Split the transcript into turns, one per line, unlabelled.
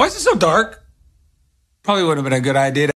Why is it so dark? Probably would have been a good idea